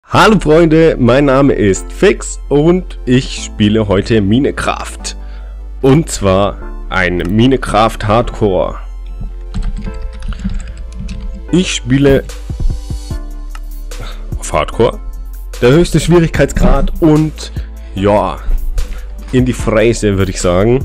Hallo Freunde, mein Name ist Fix und ich spiele heute Minecraft. Und zwar ein Minecraft Hardcore. Ich spiele auf Hardcore, der höchste Schwierigkeitsgrad und ja, in die Fräse würde ich sagen.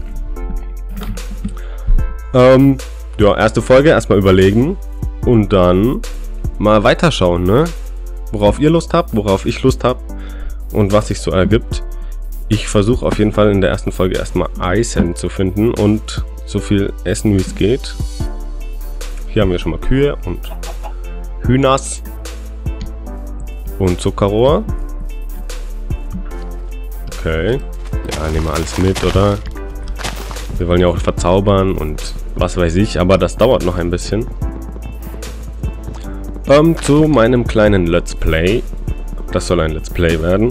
Ja, erste Folge erstmal überlegen und dann mal weiterschauen, ne? Worauf ihr Lust habt, worauf ich Lust habe und was sich so ergibt. Ich versuche auf jeden Fall in der ersten Folge erstmal Eisen zu finden und so viel essen wie es geht. Hier haben wir schon mal Kühe und Hühners und Zuckerrohr. Okay, ja, nehmen wir alles mit, oder? Wir wollen ja auch verzaubern und was weiß ich, aber das dauert noch ein bisschen. Zu meinem kleinen Let's Play. Das soll ein Let's Play werden.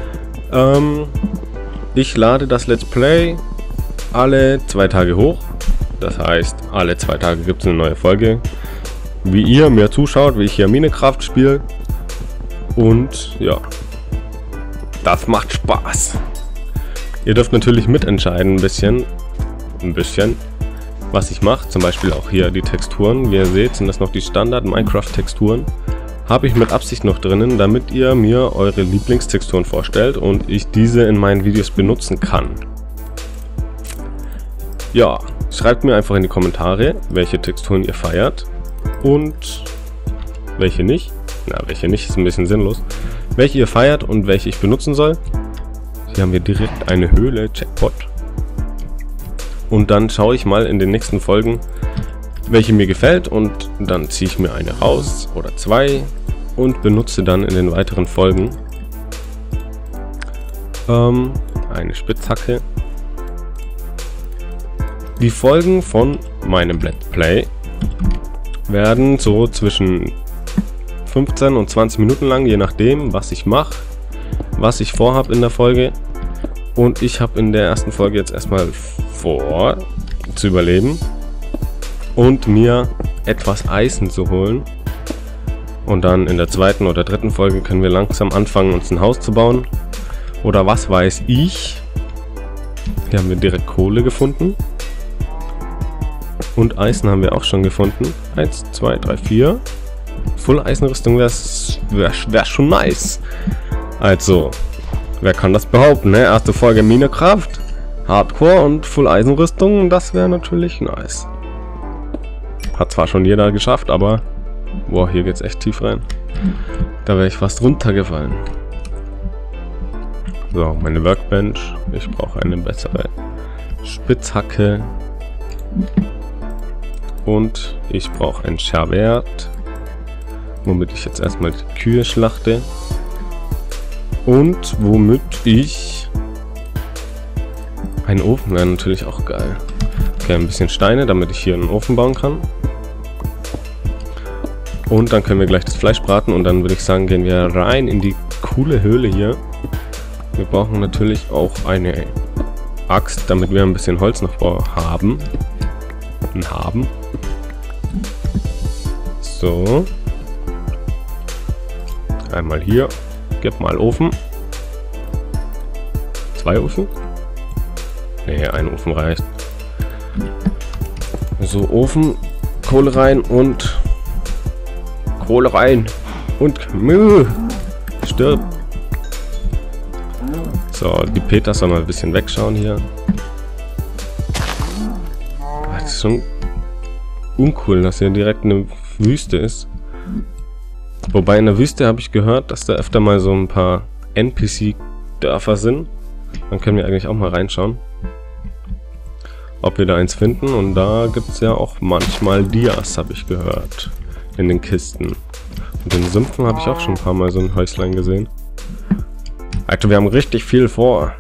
Ich lade das Let's Play alle 2 Tage hoch. Das heißt, alle 2 Tage gibt es eine neue Folge. Wie ihr mir zuschaut, wie ich hier Minecraft spiele. Und ja, das macht Spaß. Ihr dürft natürlich mitentscheiden ein bisschen, was ich mache. Zum Beispiel auch hier die Texturen. Wie ihr seht, sind das noch die Standard Minecraft Texturen. Habe ich mit Absicht noch drinnen, damit ihr mir eure Lieblingstexturen vorstellt und ich diese in meinen Videos benutzen kann. Ja, schreibt mir einfach in die Kommentare, welche Texturen ihr feiert und welche nicht. Na, welche nicht, ist ein bisschen sinnlos. Welche ihr feiert und welche ich benutzen soll. Hier haben wir direkt eine Höhle, Jackpot. Und dann schaue ich mal in den nächsten Folgen, welche mir gefällt, und dann ziehe ich mir eine raus oder 2 und benutze dann in den weiteren Folgen eine Spitzhacke. Die Folgen von meinem Let's Play werden so zwischen 15 und 20 Minuten lang, je nachdem, was ich mache, was ich vorhabe in der Folge. Und ich habe in der ersten Folge jetzt erstmal vor, zu überleben und mir etwas Eisen zu holen. Und dann in der 2. oder 3. Folge können wir langsam anfangen, uns ein Haus zu bauen. Oder was weiß ich. Hier haben wir direkt Kohle gefunden. Und Eisen haben wir auch schon gefunden. 1, 2, 3, 4. Full Eisenrüstung wär schon nice. Also, wer kann das behaupten, ne? Erste Folge Minecraft, Hardcore und Full Eisenrüstung, das wäre natürlich nice. Hat zwar schon jeder geschafft, aber boah, hier geht's echt tief rein. Da wäre ich fast runtergefallen. So, meine Workbench. Ich brauche eine bessere Spitzhacke. Und ich brauche ein Schwert, womit ich jetzt erstmal die Kühe schlachte. Und womit ich... Ein Ofen wäre natürlich auch geil. Okay, ein bisschen Steine, damit ich hier einen Ofen bauen kann. Und dann können wir gleich das Fleisch braten und dann würde ich sagen, gehen wir rein in die coole Höhle hier. Wir brauchen natürlich auch eine Axt, damit wir ein bisschen Holz noch haben. So. Einmal hier. Gib mal Ofen. 2 Ofen? Ne, ein Ofen reicht. So, Ofen, Kohle rein und Kohle rein und stirb. So, die Peters soll mal ein bisschen wegschauen hier. Das ist schon uncool, dass hier direkt eine Wüste ist. Wobei in der Wüste habe ich gehört, dass da öfter mal so ein paar NPC-Dörfer sind. Dann können wir eigentlich auch mal reinschauen, ob wir da eins finden. Und da gibt es ja auch manchmal Dias, habe ich gehört, in den Kisten. Und in den Sümpfen habe ich auch schon ein paar Mal so ein Häuslein gesehen. Alter, wir haben richtig viel vor.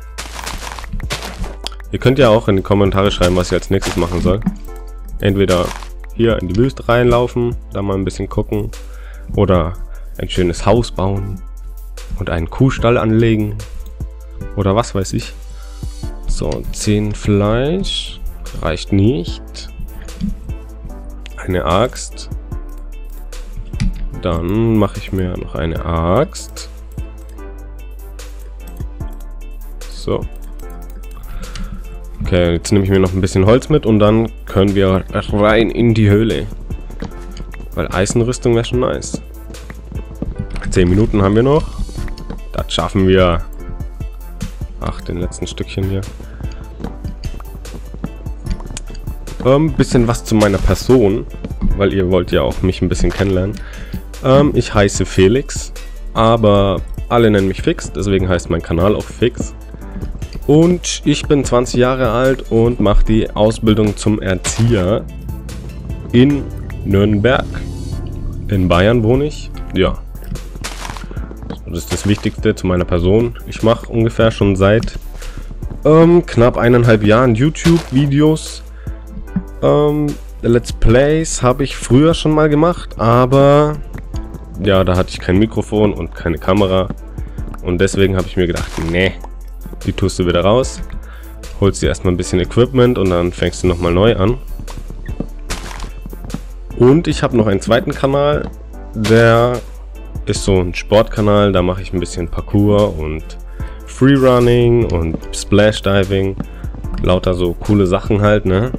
Ihr könnt ja auch in die Kommentare schreiben, was ich als nächstes machen soll. Entweder hier in die Wüste reinlaufen, da mal ein bisschen gucken. Oder ein schönes Haus bauen und einen Kuhstall anlegen oder was weiß ich. So, 10 Fleisch reicht nicht. Eine Axt. Dann mache ich mir noch eine Axt. So. Okay, jetzt nehme ich mir noch ein bisschen Holz mit und dann können wir rein in die Höhle. Weil Eisenrüstung wäre schon nice. 10 Minuten haben wir noch. Das schaffen wir. Ach, den letzten Stückchen hier. Bisschen was zu meiner Person, weil ihr wollt ja auch mich ein bisschen kennenlernen. Ich heiße Felix, aber alle nennen mich Fix, deswegen heißt mein Kanal auch Fix. Und ich bin 20 Jahre alt und mache die Ausbildung zum Erzieher in Nürnberg. In Bayern wohne ich. Ja. Das ist das Wichtigste zu meiner Person. Ich mache ungefähr schon seit knapp 1,5 Jahren YouTube-Videos. Let's Plays habe ich früher schon mal gemacht, aber ja, da hatte ich kein Mikrofon und keine Kamera. Und deswegen habe ich mir gedacht, nee, die tust du wieder raus. Holst dir erstmal ein bisschen Equipment und dann fängst du nochmal neu an. Und ich habe noch einen zweiten Kanal, der ist so ein Sportkanal, da mache ich ein bisschen Parkour und Freerunning und Splash Diving. Lauter so coole Sachen halt, ne?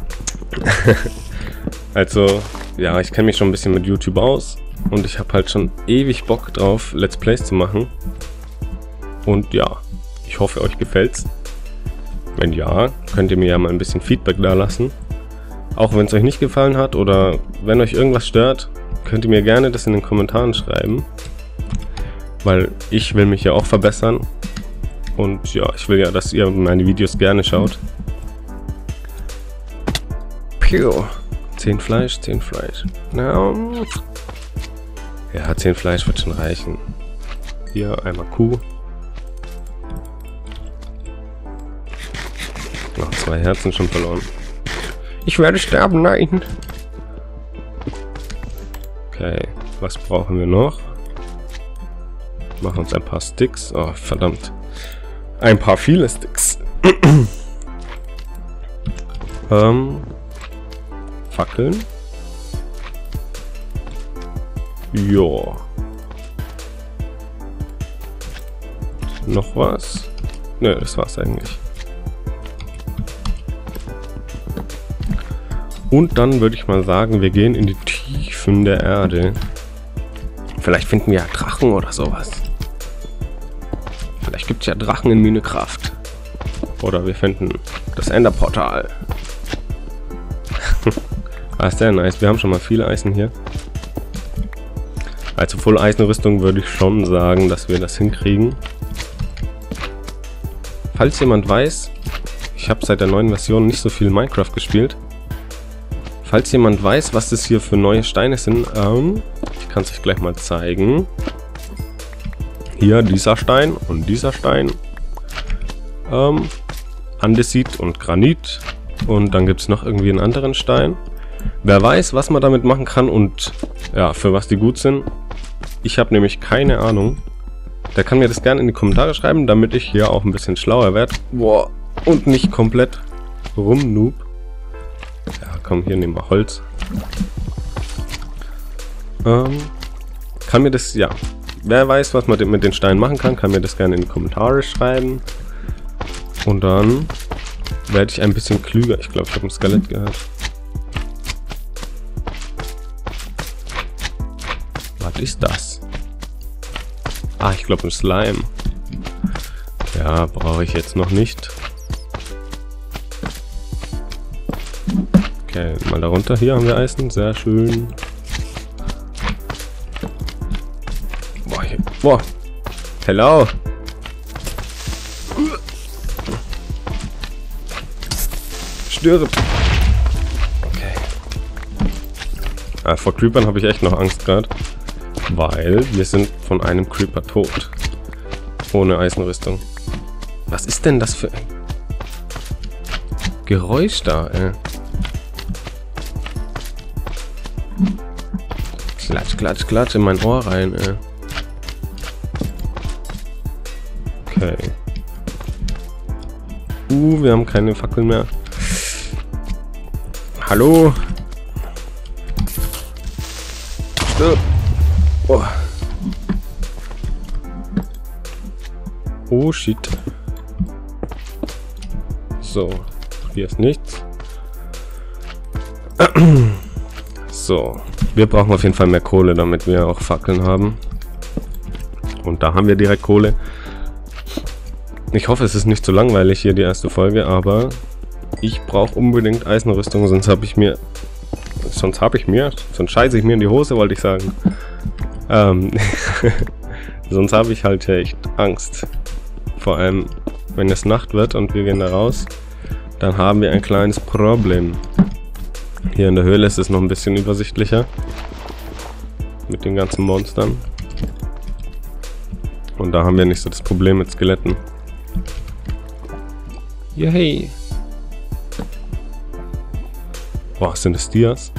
Also, ja, ich kenne mich schon ein bisschen mit YouTube aus und ich habe halt schon ewig Bock drauf, Let's Plays zu machen. Und ja, ich hoffe, euch gefällt's. Wenn ja, könnt ihr mir ja mal ein bisschen Feedback da lassen. Auch wenn es euch nicht gefallen hat oder wenn euch irgendwas stört, könnt ihr mir gerne das in den Kommentaren schreiben. Weil ich will mich ja auch verbessern. Und ja, ich will ja, dass ihr meine Videos gerne schaut. 10 Fleisch, 10 Fleisch. Ja, 10 Fleisch wird schon reichen. Hier einmal Kuh. Noch 2 Herzen schon verloren. Ich werde sterben, nein. Okay, was brauchen wir noch? Machen uns ein paar Sticks. Oh, verdammt. Ein paar viele Sticks. Fackeln. Jo. Noch was? Ne, das war's eigentlich. Und dann würde ich mal sagen, wir gehen in die Tiefen der Erde. Vielleicht finden wir ja Drachen oder sowas. Vielleicht gibt es ja Drachen in Minecraft. Oder wir finden das Enderportal. Ah, ist sehr nice. Wir haben schon mal viele Eisen hier. Also Full Eisenrüstung würde ich schon sagen, dass wir das hinkriegen. Falls jemand weiß, ich habe seit der neuen Version nicht so viel Minecraft gespielt. Falls jemand weiß, was das hier für neue Steine sind, ich kann es euch gleich mal zeigen. Hier dieser Stein und dieser Stein. Andesit und Granit. Und dann gibt es noch irgendwie einen anderen Stein. Wer weiß, was man damit machen kann und ja, für was die gut sind. Ich habe nämlich keine Ahnung. Der kann mir das gerne in die Kommentare schreiben, damit ich hier auch ein bisschen schlauer werde. Boah, und nicht komplett rumnoob. Ja, komm, hier nehmen wir Holz. Kann mir das, ja. Wer weiß, was man mit den Steinen machen kann, kann mir das gerne in die Kommentare schreiben. Und dann werde ich ein bisschen klüger. Ich glaube, ich habe ein Skelett gehört. Was ist das? Ah, ich glaube ein Slime. Ja, brauche ich jetzt noch nicht. Okay, mal darunter. Hier haben wir Eisen. Sehr schön. Boah, hier. Boah. Hello. Stirb. Okay. Vor Creepern habe ich echt noch Angst gerade. Weil wir sind von einem Creeper tot. Ohne Eisenrüstung. Was ist denn das für ein Geräusch da, ey? Klatsch, klatsch, klatsch in mein Ohr rein, ey. Okay. Wir haben keine Fackeln mehr. Hallo? Stirb. Oh. Oh shit. So, hier ist nichts. So, wir brauchen auf jeden Fall mehr Kohle, damit wir auch Fackeln haben. Und da haben wir direkt Kohle. Ich hoffe, es ist nicht zu langweilig hier die erste Folge, aber ich brauche unbedingt Eisenrüstung, sonst scheiße ich mir in die Hose, wollte ich sagen. Sonst habe ich halt echt Angst. Vor allem, wenn es Nacht wird und wir gehen da raus, dann haben wir ein kleines Problem. Hier in der Höhle ist es noch ein bisschen übersichtlicher. Mit den ganzen Monstern. Und da haben wir nicht so das Problem mit Skeletten. Yay! Boah, sind das Dias?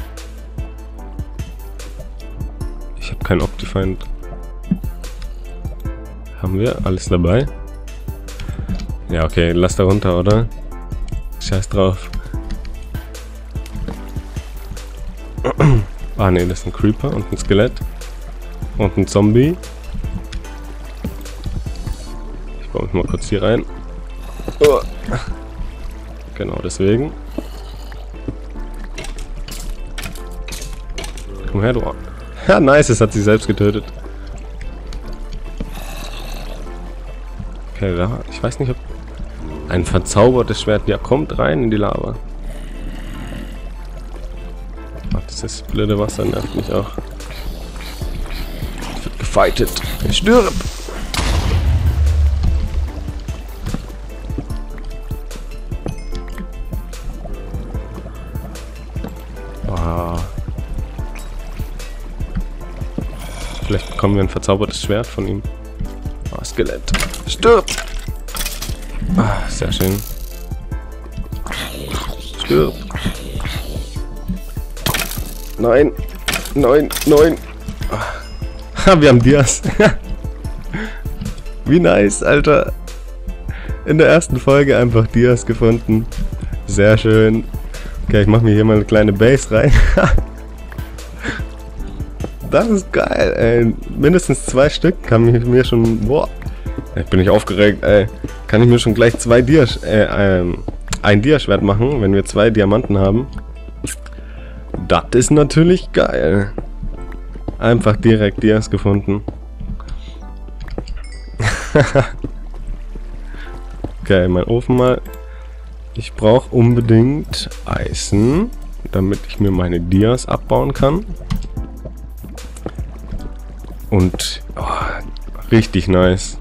Ich habe kein Optifind. Haben wir alles dabei? Ja, okay, lass da runter, oder? Scheiß drauf. Ah ne, das ist ein Creeper und ein Skelett. Und ein Zombie. Ich baue mich mal kurz hier rein. Oh. Genau deswegen. Komm her, du. Ja, nice, es hat sich selbst getötet. Okay, da. Ich weiß nicht, ob. Ein verzaubertes Schwert. Ja, kommt rein in die Lava. Ach, dieses blöde Wasser nervt mich auch. Es wird gefightet. Ich stirb! Vielleicht bekommen wir ein verzaubertes Schwert von ihm. Ah, Skelett. Stirb! Ah, sehr schön. Stirb! Nein! Nein! Nein! Ah, wir haben Dias. Wie nice, Alter. In der ersten Folge einfach Dias gefunden. Sehr schön. Okay, ich mache mir hier mal eine kleine Base rein. Das ist geil, ey. Mindestens 2 Stück kann ich mir schon... Boah. Ich bin nicht aufgeregt, ey. Kann ich mir schon gleich ein Diaschwert machen, wenn wir 2 Diamanten haben. Das ist natürlich geil. Einfach direkt Dias gefunden. Okay, mein Ofen mal. Ich brauche unbedingt Eisen, damit ich mir meine Dias abbauen kann. Und oh, richtig nice.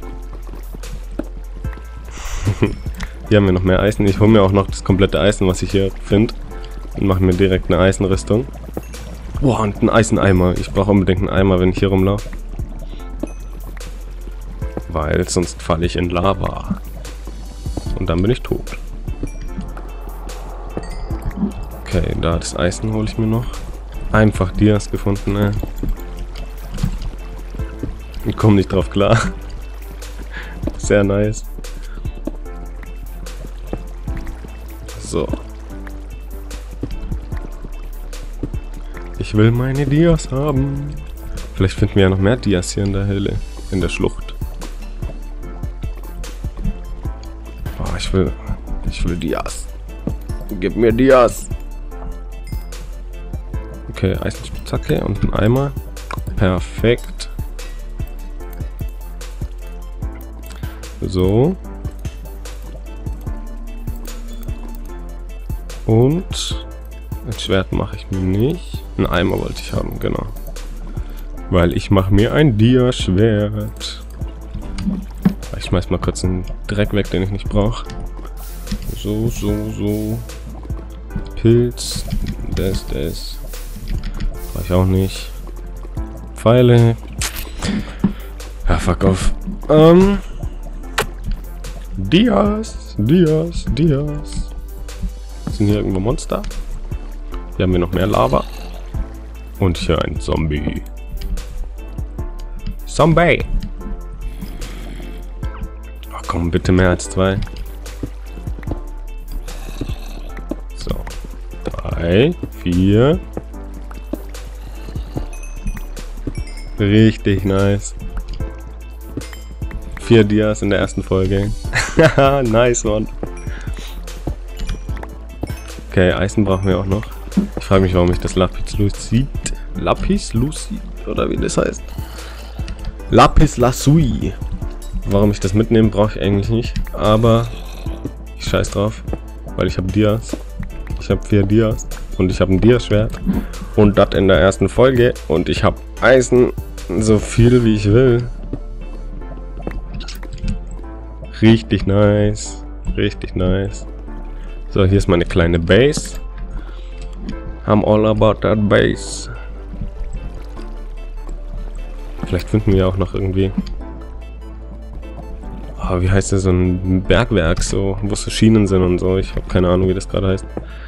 Hier haben wir noch mehr Eisen. Ich hole mir auch noch das komplette Eisen, was ich hier finde. Und mache mir direkt eine Eisenrüstung. Boah, und einen Eiseneimer. Ich brauche unbedingt einen Eimer, wenn ich hier rumlaufe. Weil sonst falle ich in Lava. Und dann bin ich tot. Okay, da das Eisen hole ich mir noch. Einfach Dias gefunden, ey. Ich komme nicht drauf klar. Sehr nice. So. Ich will meine Dias haben. Vielleicht finden wir ja noch mehr Dias hier in der Höhle. In der Schlucht. Oh, ich will Dias. Gib mir Dias. Okay, Eisenspitzhacke und ein Eimer. Perfekt. So. Und ein Schwert mache ich mir nicht. Ein Eimer wollte ich haben, genau. Weil ich mache mir ein Dia-Schwert. Ich schmeiß mal kurz den Dreck weg, den ich nicht brauche. So. Pilz. Das. Brauche ich auch nicht. Pfeile. Ja, fuck off. Dias. Sind hier irgendwo Monster? Hier haben wir noch mehr Lava. Und hier ein Zombie. Ach komm, bitte mehr als 2. So. 3, 4. Richtig nice. 4 Dias in der ersten Folge. Nice, Mann. Okay, Eisen brauchen wir auch noch. Ich frage mich, warum ich das Lapis Lazuli oder wie das heißt. Lapis Lazuli. Warum ich das mitnehmen, brauche ich eigentlich nicht. Aber ich scheiß drauf, weil ich habe Dias. Ich habe 4 Dias und ich habe ein Dias-Schwert. Und das in der ersten Folge. Und ich habe Eisen so viel wie ich will. Richtig nice. Richtig nice. So, hier ist meine kleine Base. I'm all about that base. Vielleicht finden wir auch noch irgendwie. Oh, wie heißt das? So ein Bergwerk, so, wo so Schienen sind und so. Ich habe keine Ahnung, wie das gerade heißt.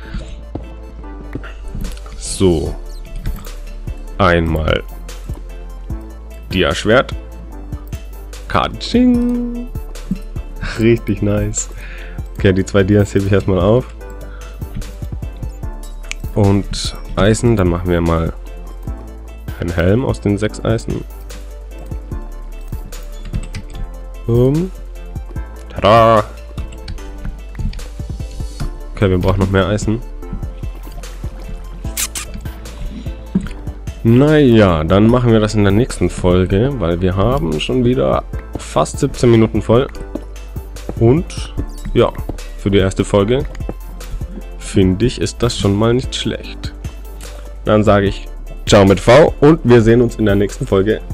So. Einmal. Dia-Schwert. Katsching. Richtig nice. Okay, die 2 Dias hebe ich erstmal auf. Und Eisen, dann machen wir mal einen Helm aus den 6 Eisen. Tada! Okay, wir brauchen noch mehr Eisen. Naja, dann machen wir das in der nächsten Folge, weil wir haben schon wieder fast 17 Minuten voll. Und ja, für die erste Folge finde ich, ist das schon mal nicht schlecht. Dann sage ich ciao mit V und wir sehen uns in der nächsten Folge.